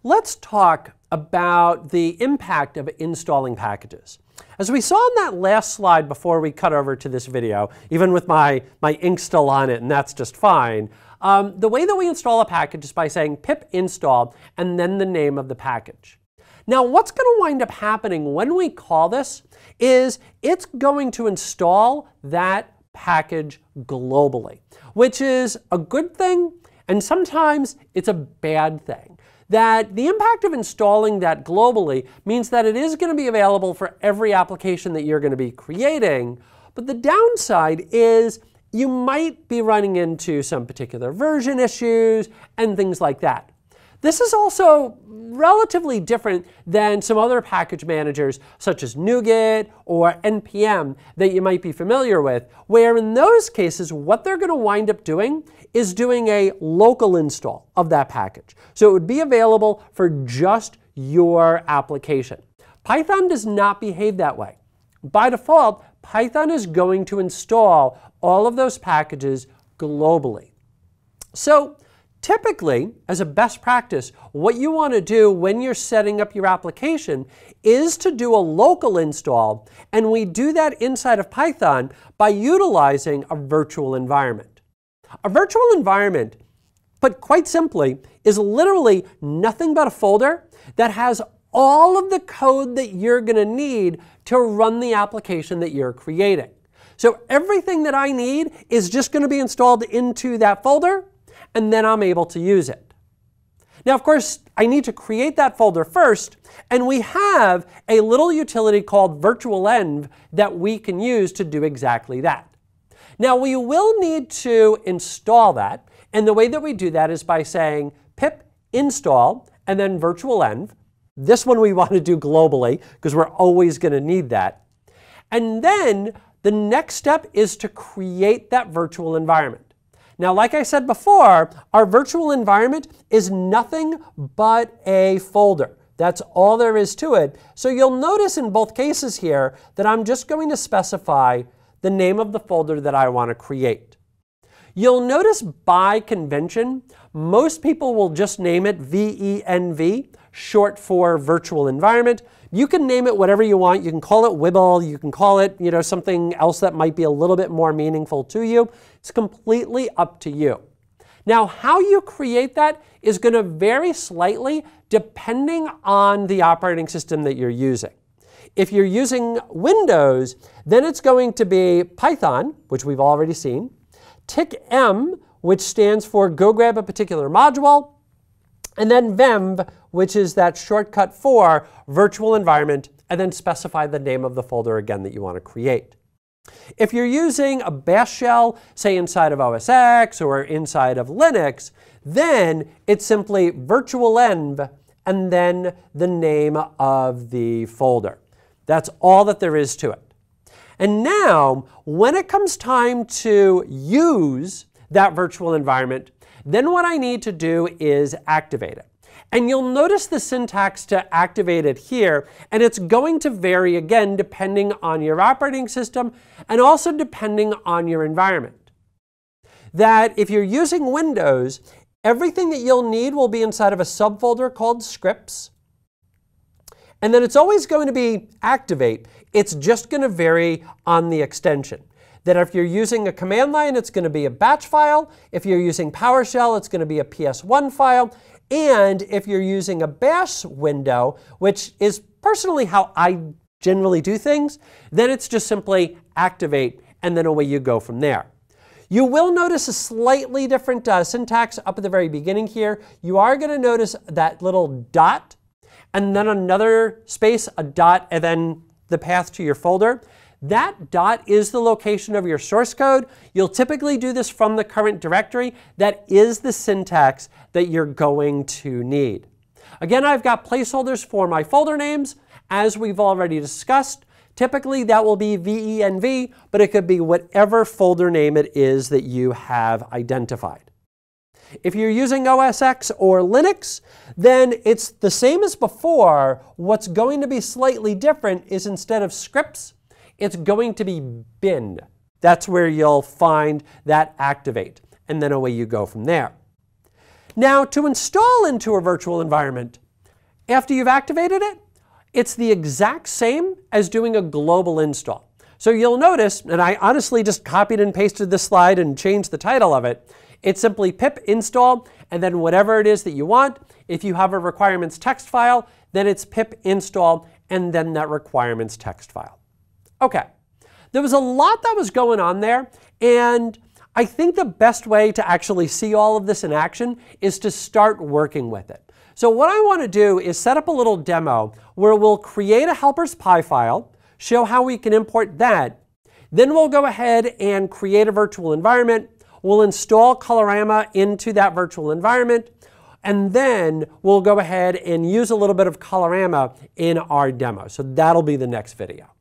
let's talk about the impact of installing packages. As we saw on that last slide before we cut over to this video, even with my ink still on it, and that's just fine, the way that we install a package is by saying pip install and then the name of the package. Now, what's going to wind up happening when we call this is it's going to install that package globally, which is a good thing, and sometimes it's a bad thing. That the impact of installing that globally means that it is going to be available for every application that you're going to be creating, but the downside is you might be running into some particular version issues and things like that. This is also relatively different than some other package managers such as NuGet or NPM that you might be familiar with, where in those cases what they're going to wind up doing is doing a local install of that package. So it would be available for just your application. Python does not behave that way. By default, Python is going to install all of those packages globally. So typically, as a best practice, what you want to do when you're setting up your application is to do a local install, and we do that inside of Python by utilizing a virtual environment. A virtual environment, put quite simply, is literally nothing but a folder that has all of the code that you're going to need to run the application that you're creating. So everything that I need is just going to be installed into that folder, and then I'm able to use it. Now, of course, I need to create that folder first, and we have a little utility called virtualenv that we can use to do exactly that. Now, we will need to install that, and the way that we do that is by saying pip install and then virtualenv. This one we want to do globally because we're always going to need that. And then the next step is to create that virtual environment. Now, like I said before, our virtual environment is nothing but a folder. That's all there is to it. So you'll notice in both cases here that I'm just going to specify the name of the folder that I want to create. You'll notice by convention, most people will just name it VENV, short for virtual environment. You can name it whatever you want. You can call it Wibble. You can call it, something else that might be a little bit more meaningful to you. It's completely up to you. Now, how you create that is going to vary slightly depending on the operating system that you're using. If you're using Windows, then it's going to be Python, which we've already seen, TickM, which stands for go grab a particular module, and then venv, which is that shortcut for virtual environment, and then specify the name of the folder again that you want to create. If you're using a bash shell, say inside of OS X or inside of Linux, then it's simply virtualenv and then the name of the folder. That's all that there is to it. And now, when it comes time to use that virtual environment, then what I need to do is activate it. And you'll notice the syntax to activate it here, and it's going to vary again depending on your operating system and also depending on your environment. That if you're using Windows, everything that you'll need will be inside of a subfolder called scripts. And then it's always going to be activate. It's just going to vary on the extension. That if you're using a command line, it's going to be a batch file. If you're using PowerShell, it's going to be a PS1 file. And if you're using a bash window, which is personally how I generally do things, then it's just simply activate, and then away you go from there. You will notice a slightly different syntax up at the very beginning here. You are going to notice that little dot, and then another space, a dot, and then the path to your folder. That dot is the location of your source code. You'll typically do this from the current directory. That is the syntax that you're going to need. Again, I've got placeholders for my folder names, as we've already discussed. Typically, that will be VENV, but it could be whatever folder name it is that you have identified. If you're using OS X or Linux, then it's the same as before. What's going to be slightly different is instead of scripts, it's going to be bin. That's where you'll find that activate, and then away you go from there. Now, to install into a virtual environment, After you've activated it, it's the exact same as doing a global install. So you'll notice, and I honestly just copied and pasted this slide and changed the title of it. It's simply pip install, and then whatever it is that you want. If you have a requirements text file, then it's pip install, and then that requirements text file. Okay, there was a lot that was going on there, and I think the best way to actually see all of this in action is to start working with it. So what I want to do is set up a little demo where we'll create a helpers py file, show how we can import that. Then we'll go ahead and create a virtual environment. We'll install Colorama into that virtual environment, and then we'll go ahead and use a little bit of Colorama in our demo. So that'll be the next video.